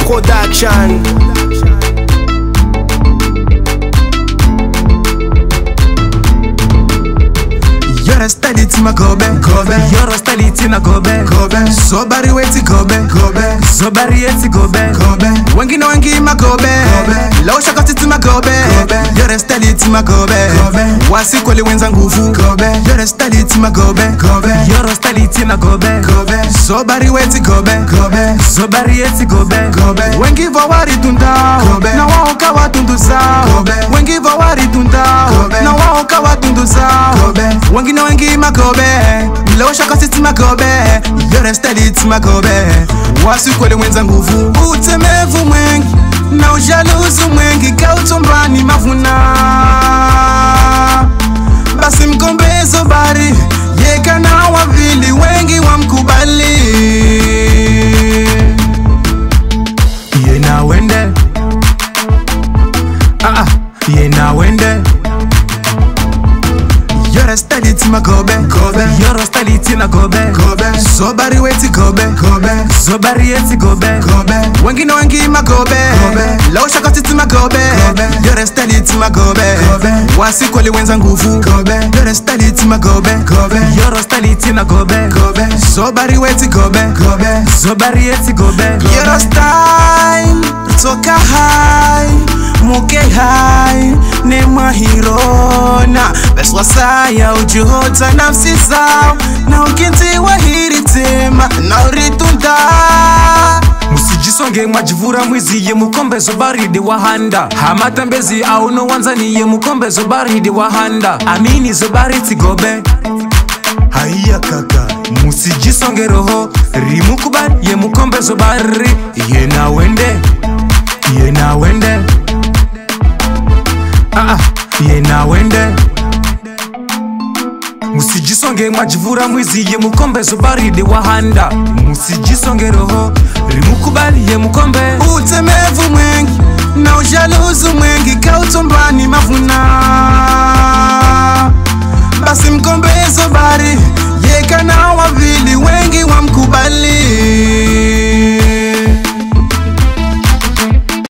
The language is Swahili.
Production. You're a steady tima gobe, gobe. You're a steady tina gobe, gobe. Zobari weti gobe, gobe. Zobari eti gobe, gobe. Wangi no wangi ma gobe, gobe. Low shakati tima gobe, gobe. You're a steady tima gobe, gobe. Wasi kweli wenza nguvu, gobe. You're a steady tima gobe, gobe. You're a steady tina gobe, gobe. Zobari weti gobe, gobe. Zobari eti gobe, gobe. Wangi vawari tunda, gobe. Na waoka watunduza, gobe. Wangi vawari tunda, gobe. Na waoka watunduza, gobe. Wangi no wangi makobe, low shaka siti makobe. You're steady ti makobe. Wasi kwele wenza nguvu, utemevu mwengi na ujaluzu mwengi. Kautombani mavuna basi mkombe zobari. Yeka na wavili wengi wamkubali. Ye na wende ye na wende. You're a steady tima gobe, gobe. You're a steady tina gobe, gobe. Zobari weti gobe, gobe. Zobari eti gobe, gobe. Wangi no wangi ma gobe, gobe. Low shakati tima gobe, gobe. You're a steady tima gobe, gobe. Wasi kweli wenza nguvu, gobe. You're a steady tima gobe, gobe. You're a steady tina gobe, gobe. Zobari weti gobe, gobe. Zobari eti gobe, gobe. You're a style, toka high, muke high, ne mahirona. Beswa saya ujuhota nafsi zao, na ukinti wahiri tema na uritunda. Musijisonge majivura mwizi ye mukombe zobaridi wahanda. Hamatambezi au no wanzani ye mukombe zobaridi wahanda. Amini zobariti gobe. Haiya kaka musijisonge roho rimukubali ye mukombe zobari. Ye na wende, ye na wende. Ye na wende. Musijisonge majivura mwizi ye mukombe zobaridi wahanda. Musijisonge roho rimukubali ye mukombe. Utemevu mwengi na ujaluzu mwengi. Kautombani mavuna